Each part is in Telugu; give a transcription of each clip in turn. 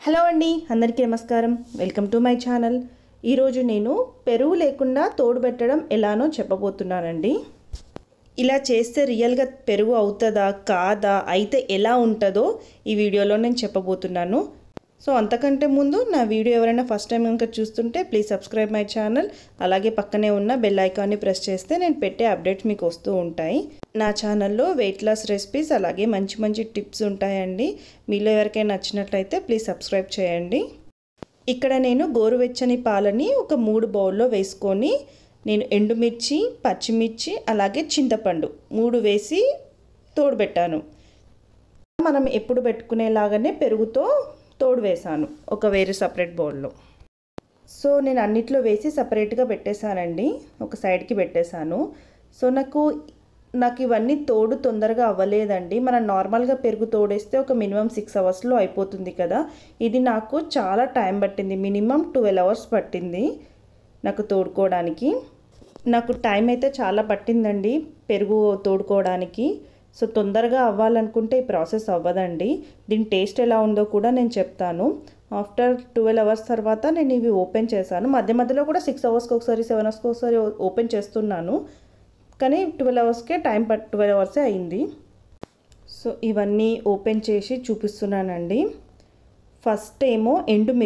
హలో అండి, అందరికీ నమస్కారం. Welcome to my channel. ఈరోజు నేను పెరుగు లేకుండా తోడు పెట్టడం ఎలానో చెప్పబోతున్నానండి. ఇలా చేస్తే రియల్గా పెరుగు అవుతుందా కాదా, అయితే ఎలా ఉంటుందో ఈ వీడియోలో నేను చెప్పబోతున్నాను. సో అంతకంటే ముందు నా వీడియో ఎవరైనా ఫస్ట్ టైం కనుక చూస్తుంటే ప్లీజ్ సబ్స్క్రైబ్ మై ఛానల్. అలాగే పక్కనే ఉన్న బెల్ ఐకాన్ని ప్రెస్ చేస్తే నేను పెట్టే అప్డేట్స్ మీకు వస్తూ ఉంటాయి. నా ఛానల్లో వెయిట్ లాస్ రెసిపీస్ అలాగే మంచి మంచి టిప్స్ ఉంటాయండి. మీలో ఎవరికైనా నచ్చినట్లయితే ప్లీజ్ సబ్స్క్రైబ్ చేయండి. ఇక్కడ నేను గోరువెచ్చని పాలని ఒక 3 బౌల్లో వేసుకొని నేను ఎండుమిర్చి, పచ్చిమిర్చి అలాగే చింతపండు 3 వేసి తోడుపెట్టాను. మనం ఎప్పుడు పెట్టుకునేలాగానే పెరుగుతో తోడు వేసాను ఒక వేరే సపరేట్ బౌల్లో. సో నేను అన్నిట్లో వేసి సపరేట్గా పెట్టేశానండి, ఒక సైడ్కి పెట్టేశాను. సో నాకు ఇవన్నీ తోడు తొందరగా అవ్వలేదండి. మనం నార్మల్గా పెరుగు తోడేస్తే ఒక మినిమం 6 అవర్స్లో అయిపోతుంది కదా. ఇది నాకు చాలా టైం పట్టింది, మినిమం 12 అవర్స్ పట్టింది నాకు తోడుకోవడానికి. నాకు టైం అయితే చాలా పట్టిందండి పెరుగు తోడుకోవడానికి. సో తొందరగా అవ్వాలనుకుంటే ఈ ప్రాసెస్ అవ్వదండి. దీని టేస్ట్ ఎలా ఉందో కూడా నేను చెప్తాను. ఆఫ్టర్ 12 అవర్స్ తర్వాత నేను ఇవి ఓపెన్ చేశాను. మధ్య మధ్యలో కూడా 6 అవర్స్కి ఒకసారి 7 అవర్స్కి ఒకసారి ఓపెన్ చేస్తున్నాను, కానీ 12 అవర్స్కే 12 అవర్సే అయింది. సో ఇవన్నీ ఓపెన్ చేసి చూపిస్తున్నానండి. ఫస్ట్ ఏమో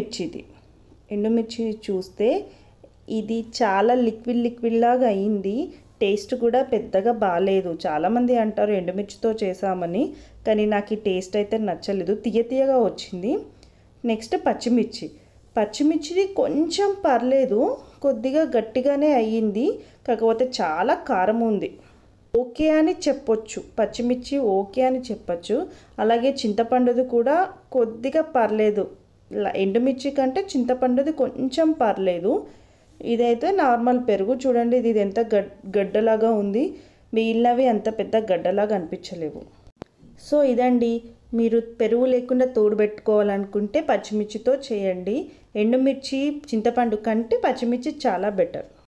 ఎండుమిర్చి చూస్తే ఇది చాలా లిక్విడ్ లాగా అయింది. టేస్ట్ కూడా పెద్దగా బాగాలేదు. చాలామంది అంటారు ఎండుమిర్చితో చేసామని, కానీ నాకు ఈ టేస్ట్ అయితే నచ్చలేదు, తీయగా వచ్చింది. నెక్స్ట్ పచ్చిమిర్చిది కొంచెం పర్లేదు, కొద్దిగా గట్టిగానే అయ్యింది, కాకపోతే చాలా కారం ఉంది. ఓకే అని చెప్పొచ్చు, పచ్చిమిర్చి ఓకే అని చెప్పొచ్చు. అలాగే చింతపండుది కూడా కొద్దిగా పర్లేదు, ఎండుమిర్చి కంటే చింతపండుది కొంచెం పర్లేదు. ఇదైతే నార్మల్ పెరుగు చూడండి, ఇది ఎంత గడ్డలాగా ఉంది, మిగిలినవి అంత పెద్ద గడ్డలాగా అనిపించలేవు. సో ఇదండి, మీరు పెరుగు లేకుండా తోడు పెట్టుకోవాలనుకుంటే పచ్చిమిర్చితో చేయండి. ఎండుమిర్చి చింతపండు కంటే పచ్చిమిర్చి చాలా బెటర్.